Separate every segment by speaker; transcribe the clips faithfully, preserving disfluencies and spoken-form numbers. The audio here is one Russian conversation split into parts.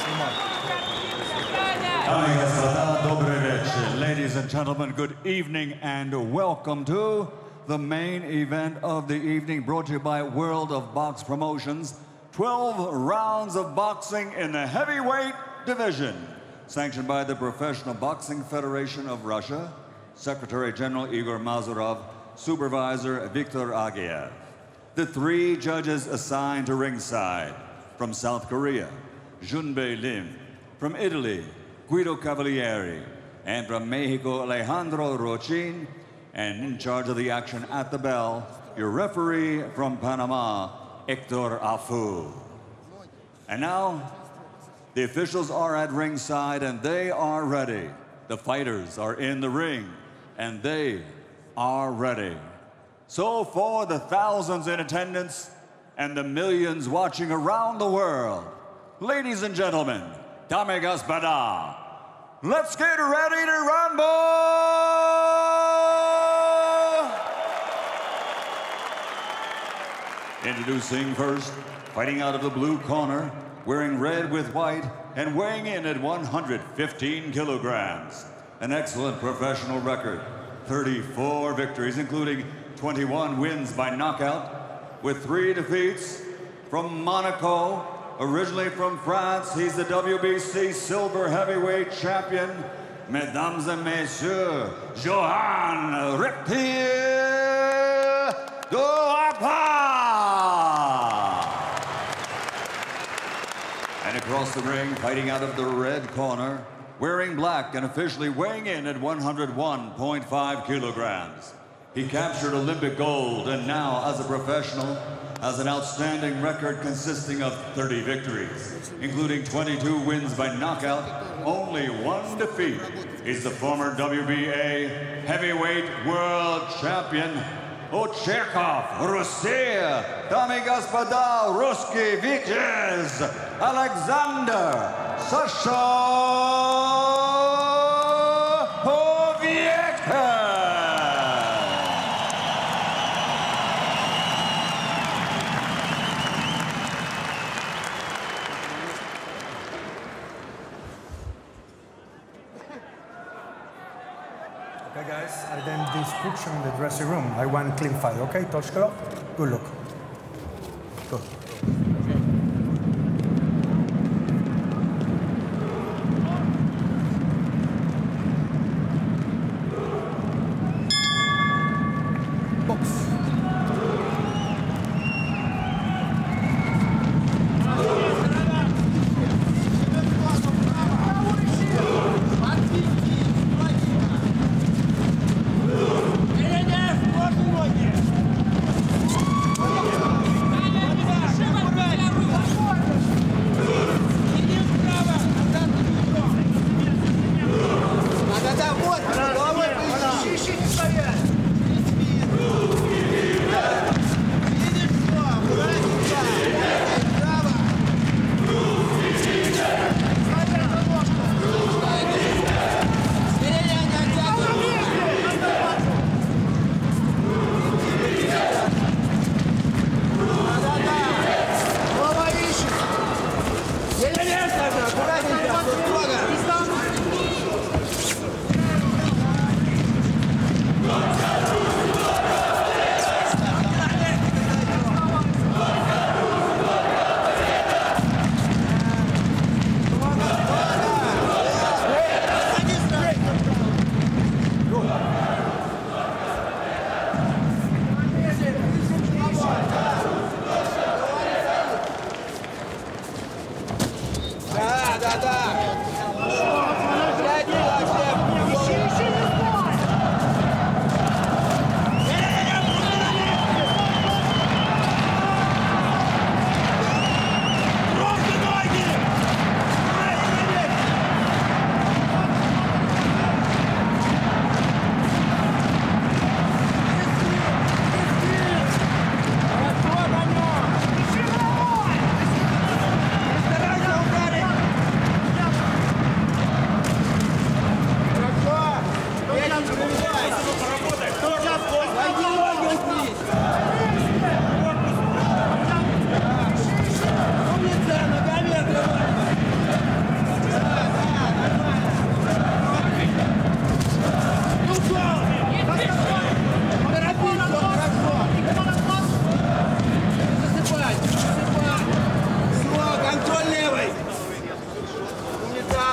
Speaker 1: Ladies and gentlemen, good evening and welcome to the main event of the evening, brought to you by World of Box Promotions. twelve rounds of boxing in the heavyweight division, sanctioned by the Professional Boxing Federation of Russia, Secretary General Igor Mazurov, Supervisor Viktor Agiev. The three judges assigned to ringside: from South Korea, Junbei Lim; from Italy, Guido Cavalieri; and from Mexico, Alejandro Rochin. And in charge of the action at the bell, your referee from Panama, Hector Afu. And now, the officials are at ringside and they are ready. The fighters are in the ring and they are ready. So for the thousands in attendance and the millions watching around the world, ladies and gentlemen, dame y господа, let's get ready to rumble! Introducing first, fighting out of the blue corner, wearing red with white, and weighing in at one hundred fifteen kilograms. An excellent professional record, thirty-four victories, including twenty-one wins by knockout, with three defeats. From Monaco, originally from France, he's the W B C silver heavyweight champion. Mesdames et messieurs, Johan Reptile Duhaupas! And across the ring, fighting out of the red corner, wearing black and officially weighing in at one hundred one point five kilograms. He captured Olympic gold and now, as a professional, has an outstanding record consisting of thirty victories, including twenty-two wins by knockout, only one defeat. He's the former W B A heavyweight world champion, Ocherkov, Russia, dame y господа, Ruski Vitez, Alexander Sasha Povetkin.
Speaker 2: Okay, guys, I then description in the dressing room. I want clean fight, okay? Toshko, good look. Good.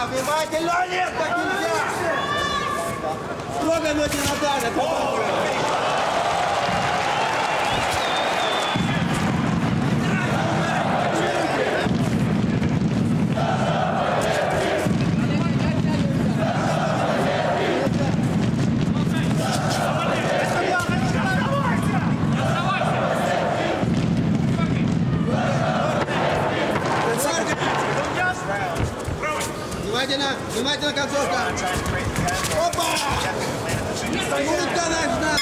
Speaker 3: Внимательно, Олег, так нельзя! Строго ноги Наталья, Внимательно, внимательно, концовка. Опа! Минутка нужна.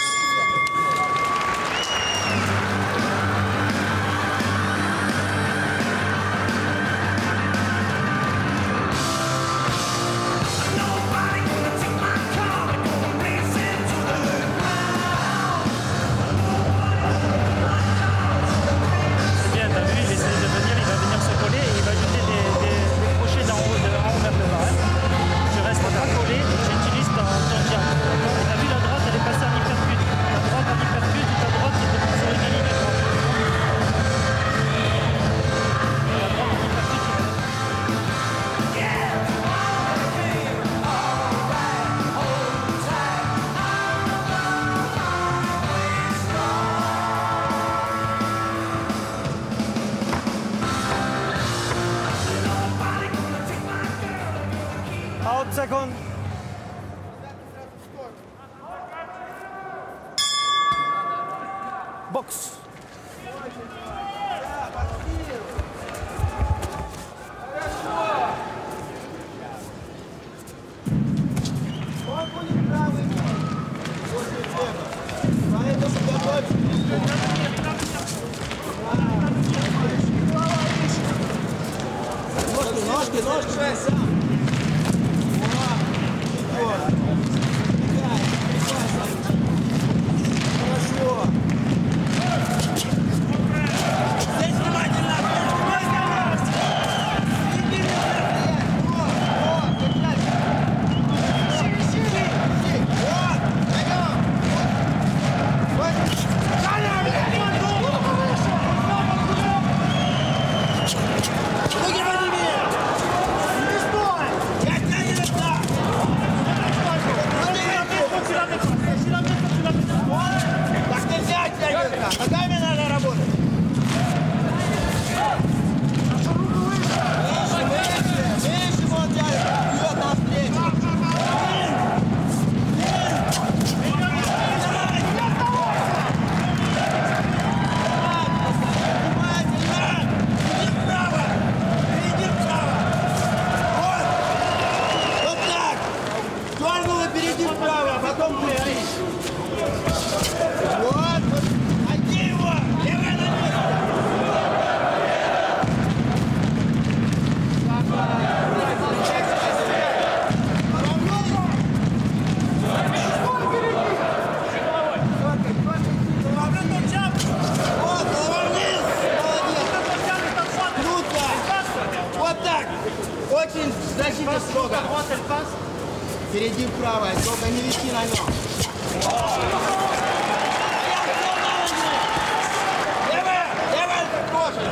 Speaker 2: Out second. Box.
Speaker 3: Ножки, ножки, ножки. Ногами надо работать. Выше, выше, вот я бьет навстречу. Впереди вправо. Вот. Вот так. Дернула впереди вправо, а потом впереди. Вот. Очень защита строго. Впереди вправо, только не вести на нем. Левая, левая тоже.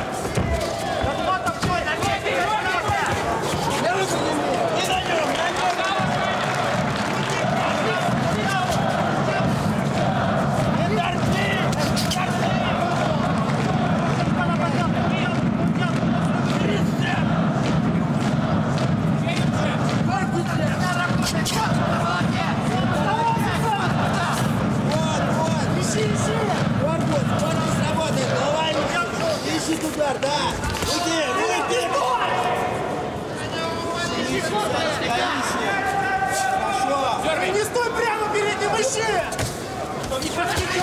Speaker 3: Левый подними. Не на нем, на нем. Не торчи, торчи. Удар, да! Уйди, уйди! Хорошо! Не стой прямо перед ним, ищи! Не подходи!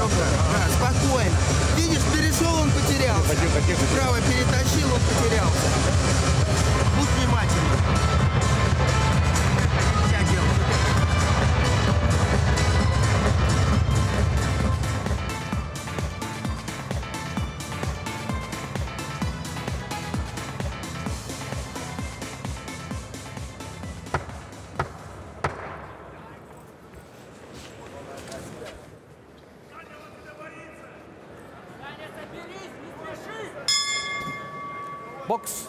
Speaker 3: Легко. Да, спокойно. Видишь, перешел, он потерялся. Право перетащил, он потерялся. Будь внимательным. Вся дело.
Speaker 2: Бокс.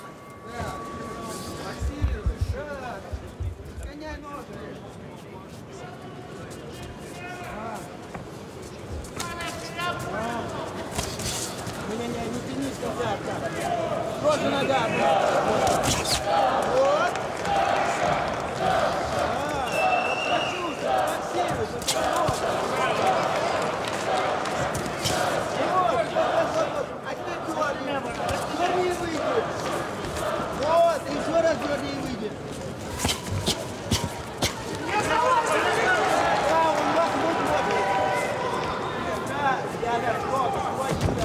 Speaker 3: Не-не-не, не тянись назад. Просто нога. Вот. Вот, еще раз вернее выйдет. Да, он ног выходит. Да, я на сколько, хватит,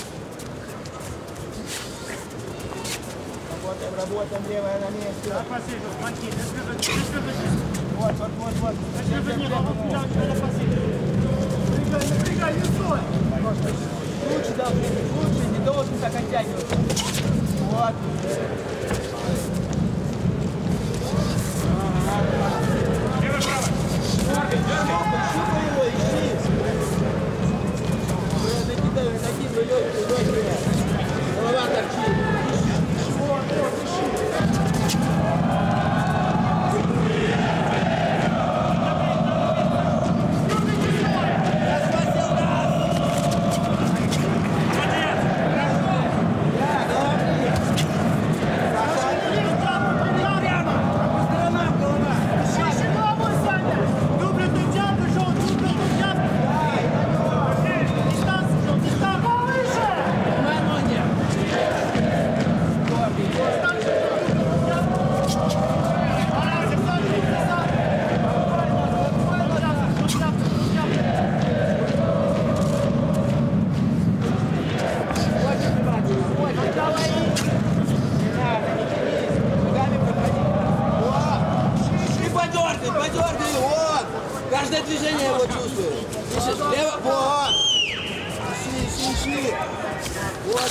Speaker 3: Работаем, работаем, левая на месте. Вот, вот, вот, вот. Напрягай, не стой. Лучше должен быть, лучше, не должен так оттягиваться. Вот. Щупай его, ищи. Накидай, накидывай легкие, легкие. Голова торчит. Вот, вот, ищи. Каждое движение его чувствует. Слышишь? Лево. Вот. Ищи, ищи, ищи. Вот.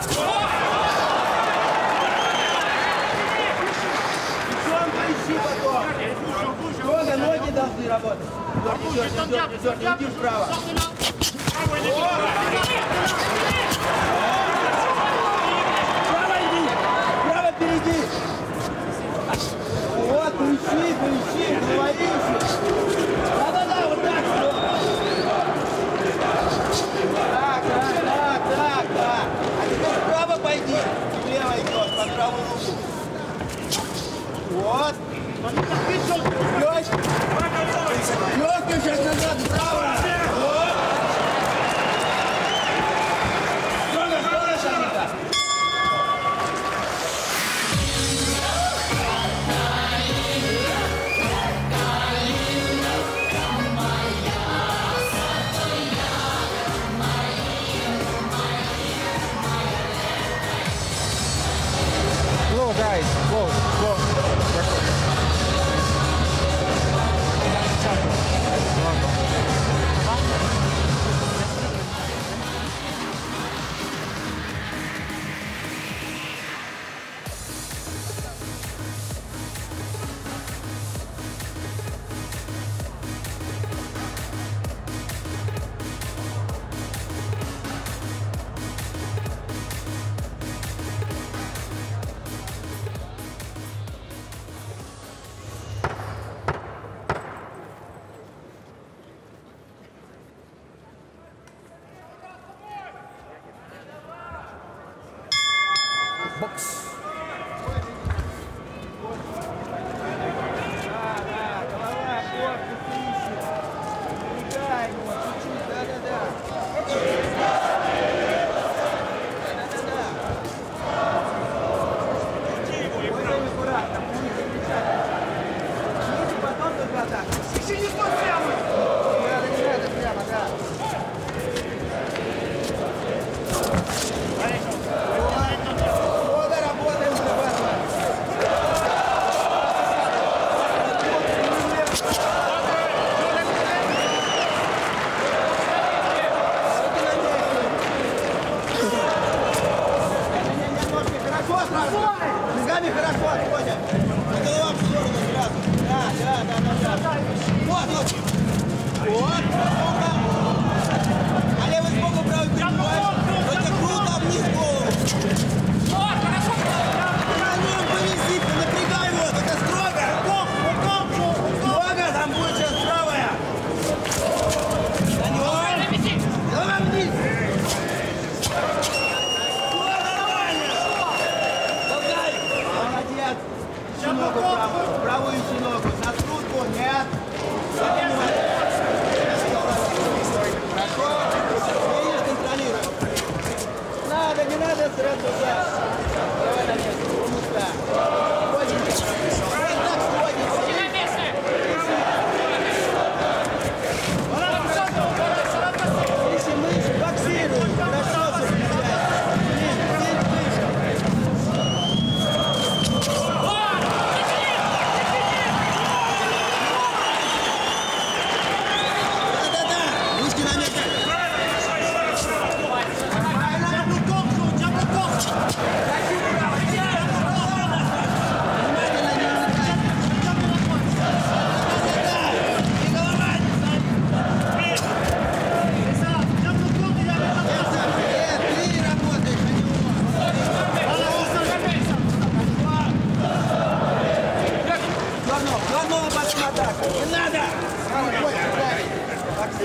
Speaker 3: Плечом поищи потом. Строго ноги должны работать. Дерни, дерни, дерни, дерни. Иди вправо. Вправо иди. Вправо впереди. Вот, поищи, поищи. Головищи. Да-да-да, вот так. Так, так, так, так, так. А теперь вправо пойди. Влево идешь, под правую руку. Вот. Лёшка. Лёшка, сейчас назад, вправо. Вот. Строго, строго, Саня.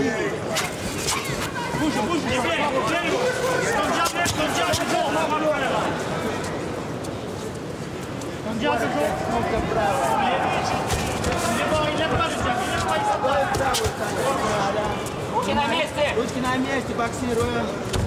Speaker 4: Bouge, bouge, tiens, ton diable, ton diable, toujours, ton diable, toujours. Il n'aime pas le diable, il n'aime pas, il s'en va. Ручки на месте!
Speaker 3: Ручки на месте, боксируем.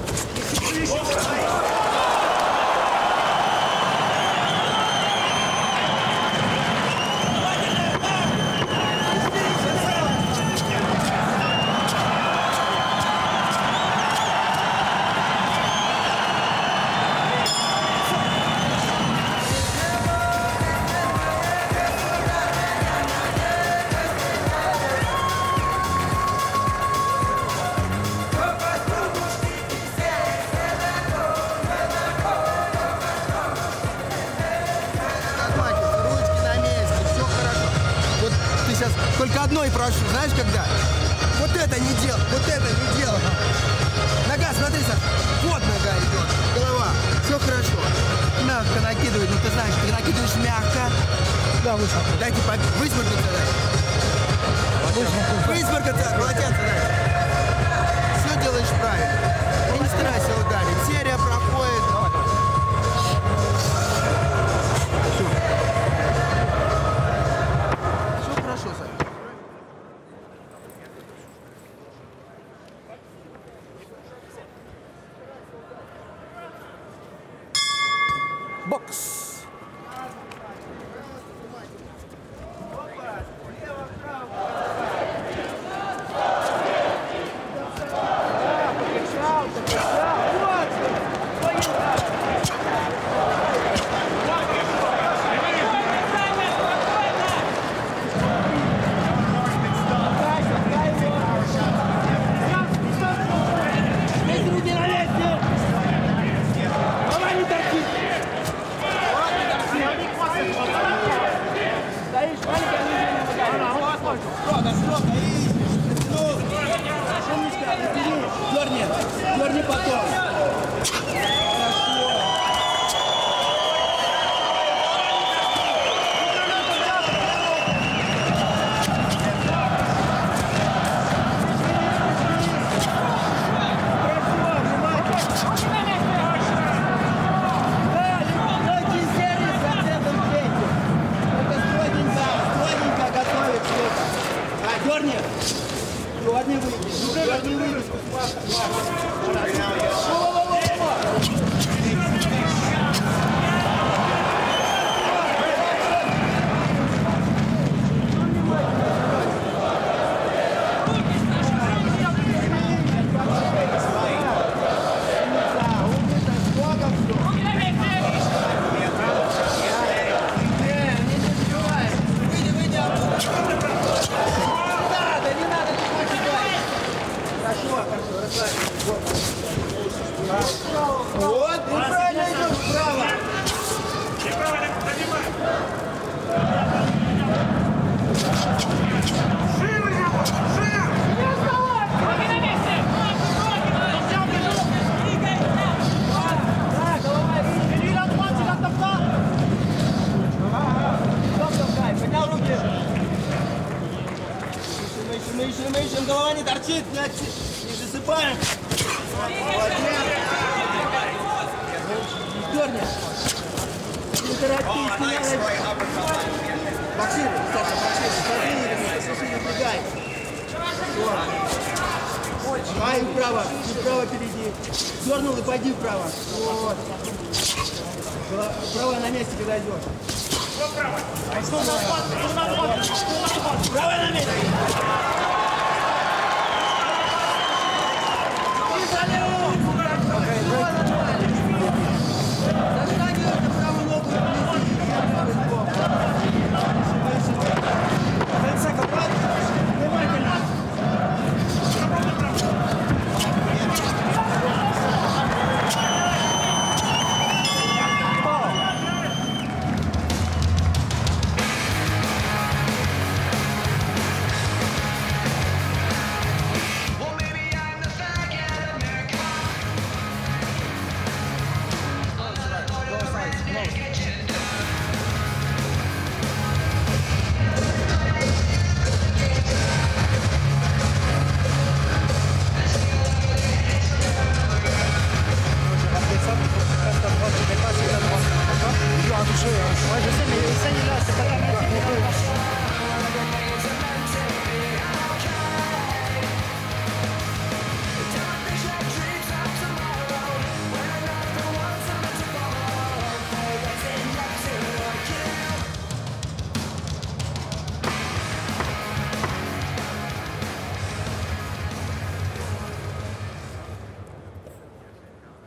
Speaker 3: Только одной прошу, знаешь, когда? Вот это не делай, вот это не делай. Нога, смотри, Саша, вот нога идет, голова, все хорошо. Мягко накидывай, ну ты знаешь, ты накидываешь мягко. Да, выше. Дайте высморкаться, да. Высморкаться, молодец, да. Все делаешь правильно. И не старайся ударить. Серия проходит. Все хорошо, Саша.
Speaker 2: Box.
Speaker 3: Дерни, дерни потом. Дерни! Дерни выйди! Дерни выйди! Вот, и правильно идешь вправо.
Speaker 4: Живо его! Живо! Ноги на месте! Да, голова, иди на двадцать, от топтал!
Speaker 3: Стоп, стоп, Кай, поднял руки. Ищем, ищем, ищем, ищем, голова не торчит, не, отси... не засыпаем. Дерни. Не торопись, не надо. Боксируй, Саша, боксируй. Смотри, слушай, напрягай. Давай вправо, и вправо перейди. Дернул и пойди вправо. Вот. Правая на месте, когда идешь. Правая на месте.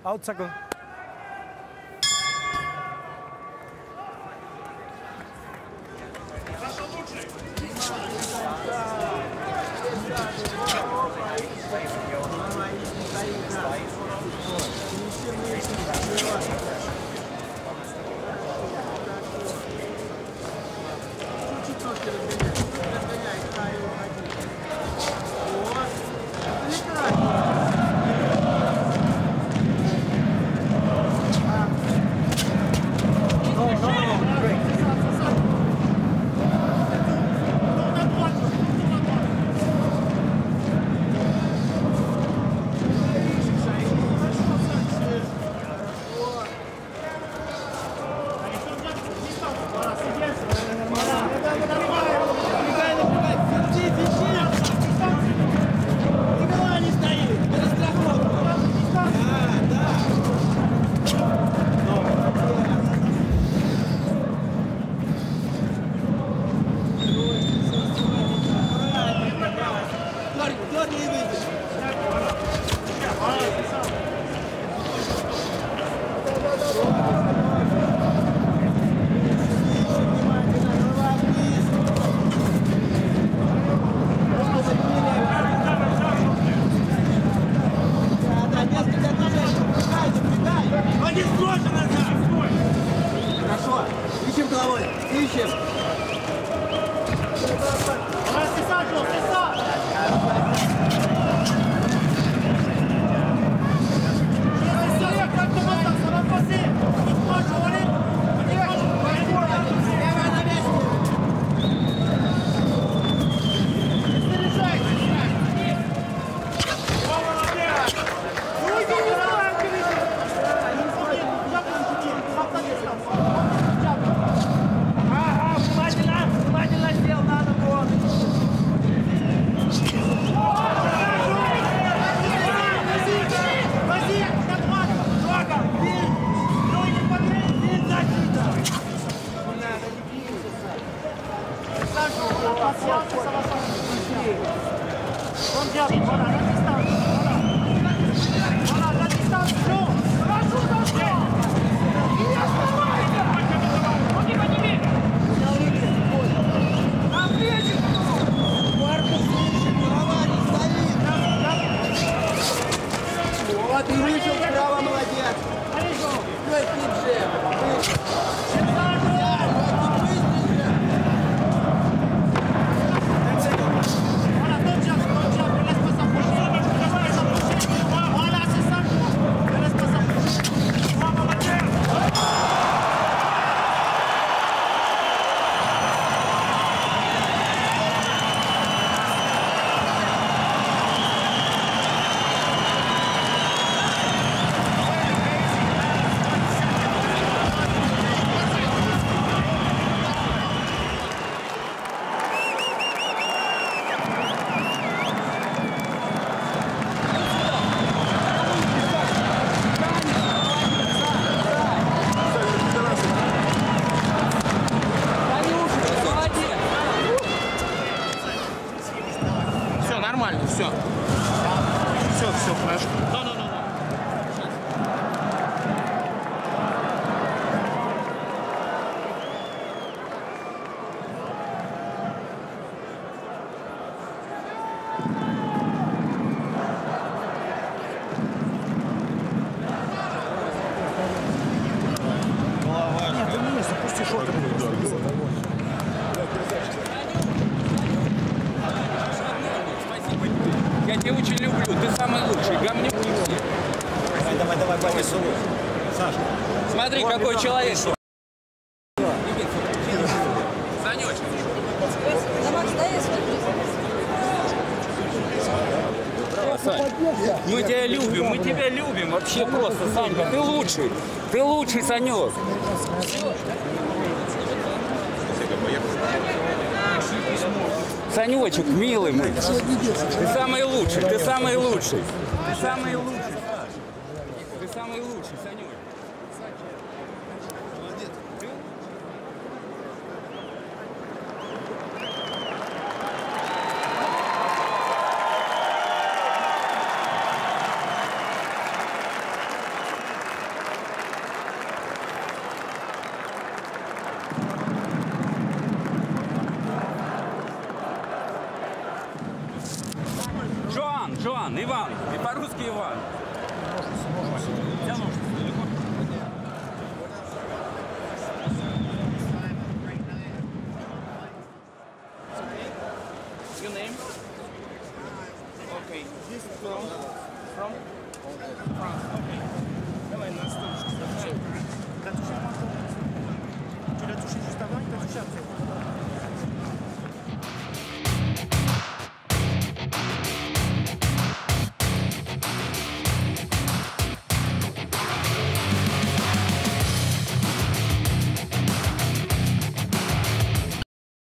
Speaker 2: Out second.
Speaker 5: Я тебя очень люблю, ты самый лучший, говнюк не все.
Speaker 6: Давай, давай, давай, повеселуй. Саша.
Speaker 5: Смотри, какой человек. Санечек. Сань, мы тебя любим, мы тебя любим. Вообще просто, Санька, ты лучший. Ты лучший, Санек. Санечек, милый мой. Ты самый лучший, ты самый лучший. Ты самый лучший, Саш. Ты самый лучший, Санек. Жан, Иван. И по-русски Иван. Тянусь. Your name? Okay. This from? From? France. Okay. Давай на столочку.
Speaker 7: Tu l'as touché juste avant, il t'a touché après.